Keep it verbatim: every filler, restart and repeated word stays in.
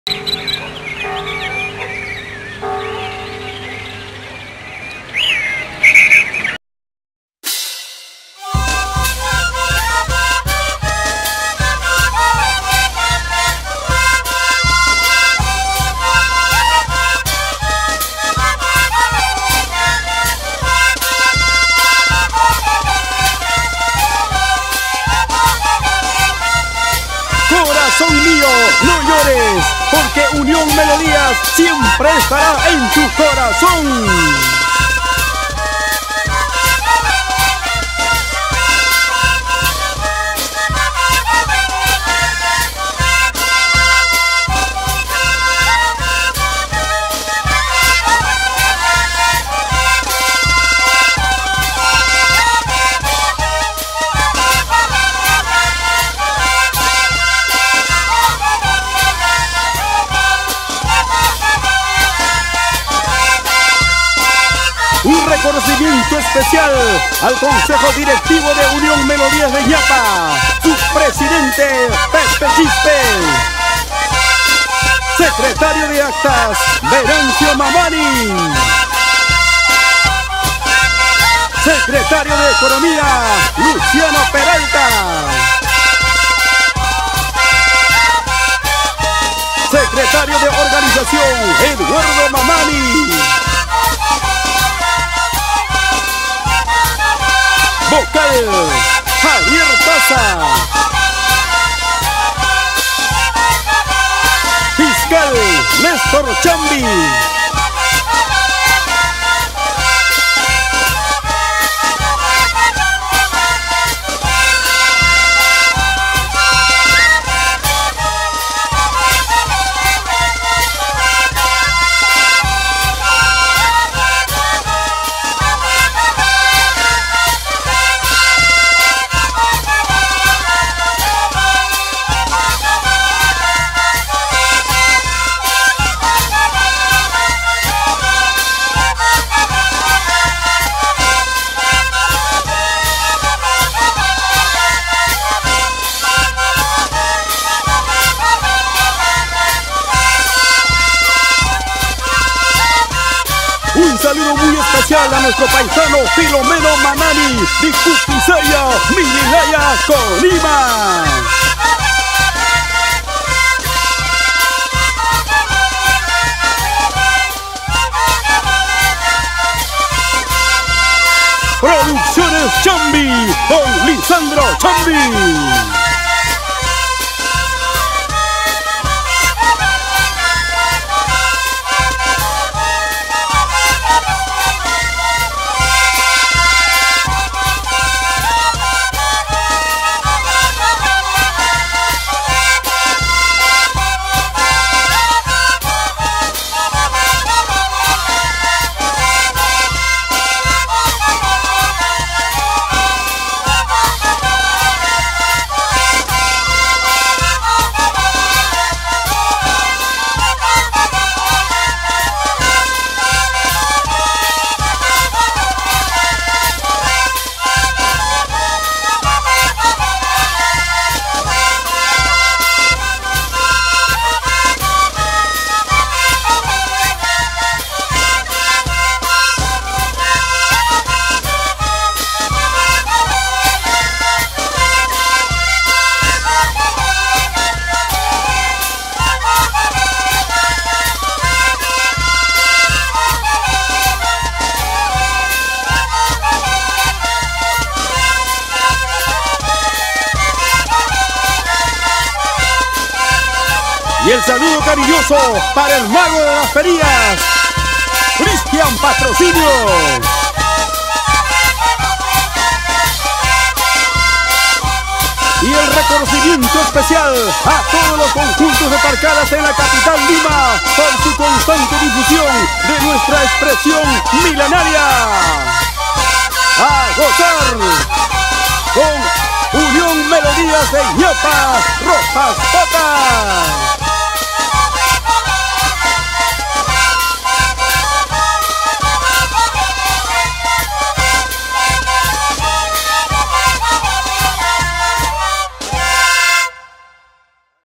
Corazón mío, no llores, porque Unión Melodías siempre estará en tu corazón. Un reconocimiento especial al Consejo Directivo de Unión Melodías de Ñapa, su presidente Pepe Chispe, secretario de Actas Venancio Mamani, secretario de Economía Luciano Peralta, secretario de Organización Eduardo Mamani, vocal Javier Taza, fiscal Néstor Chambi, un saludo muy especial a nuestro paisano Filomeno Mamani de Cupisaya, Mililaya, Colima. Producciones Chambi, con Lisandro Chambi. Y el saludo cariñoso para el mago de las ferías, Cristian Patrocinio. Y el reconocimiento especial a todos los conjuntos de parcadas en la capital Lima por su constante difusión de nuestra expresión milenaria. A gozar con Unión Melodías de Ñapa, Rojas Potas.